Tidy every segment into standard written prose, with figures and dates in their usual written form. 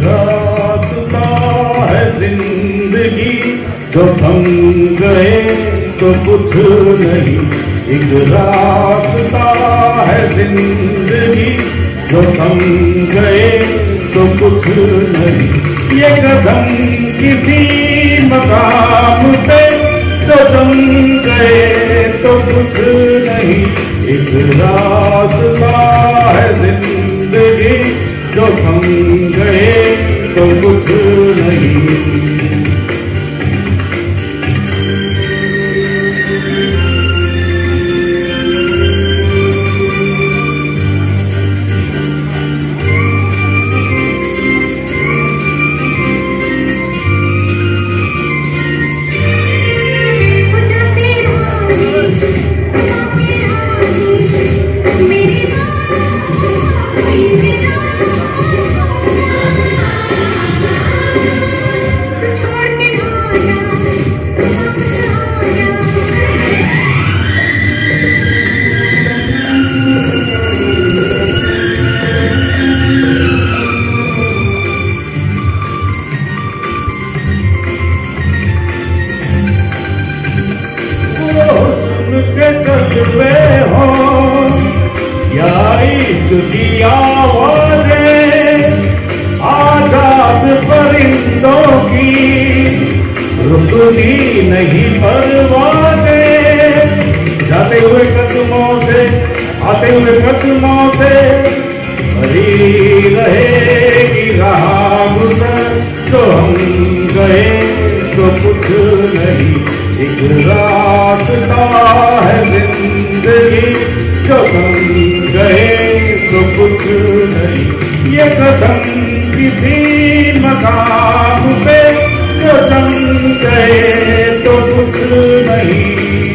रास्ता है जिंदगी, जो थम गए तो कुछ नहीं। एक रास्ता है जिंदगी, जो थम गए तो कुछ नहीं। ये कदम किसी मकाम पे, जो थम गए तो कुछ नहीं। एक रास्ता है जिंदगी, जो थम गए तो कुछ नहीं। की आवाज़ें आजाद परिंदों की, रुकती नहीं परवाज़ें। जाते हुए कदमों से, आते हुए कदमों से भरी रहेगी राह गुज़र। जो हम गए तो कुछ नहीं। एक रास्ता है जिंदगी, जो हम गए तो कुछ नहीं। ये कदम किसी मकाम पे, जो हम गए तो कुछ नहीं।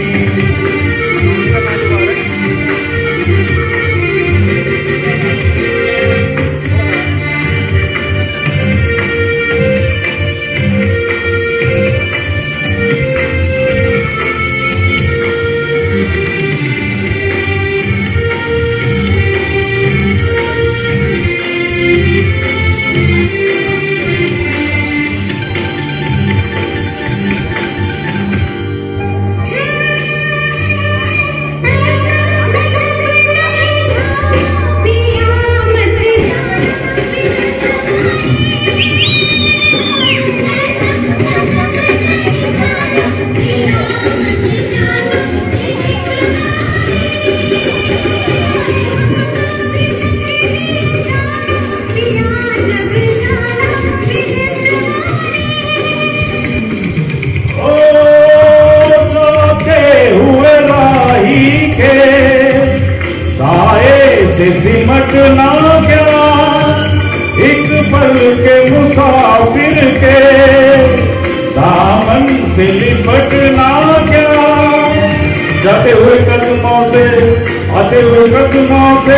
सिमटना क्या एक पल के मुसाफिर के, दामन से लिपटना क्या। जाते हुए कदमों से, आते हुए कदमों से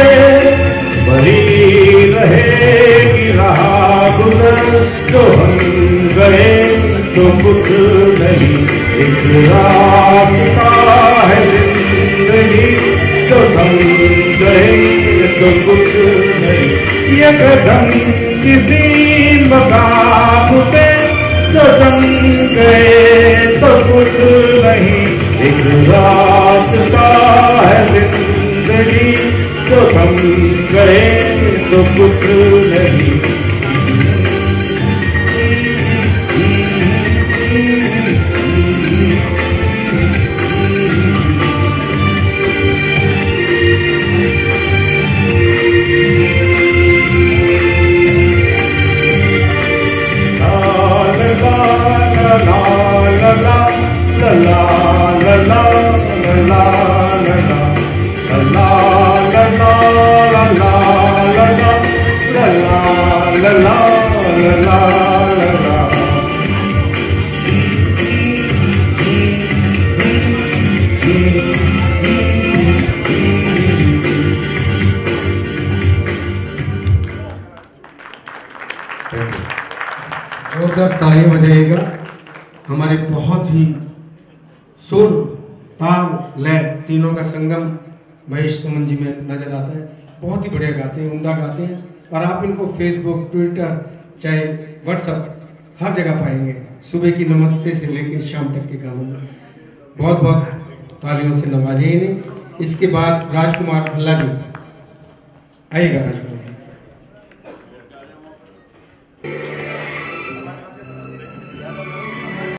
भरी रहेगी राह गुज़र। जो हम गए तो कुछ नहीं। एक रास्ता है जिंदगी, जो हम गए तो कुछ नहीं। ये कदम किसी मकाम पे, जो हम गए तो कुछ नहीं। एक रास्ता है जिंदगी, जो हम गए तो कुछ नहीं। ताली बजाइएगा। हमारे बहुत ही सुर ताल लय तीनों का संगम महेश सुमन जी में नजर आता है। बहुत ही बढ़िया गाते हैं, उम्दा गाते हैं। और आप इनको फेसबुक, ट्विटर, चाहे व्हाट्सअप, हर जगह पाएंगे। सुबह की नमस्ते से लेकर शाम तक के गानों में बहुत बहुत तालियों से नवाजे इन्हें। इसके बाद राजकुमार भल्ला जी आइएगा। राजकुमार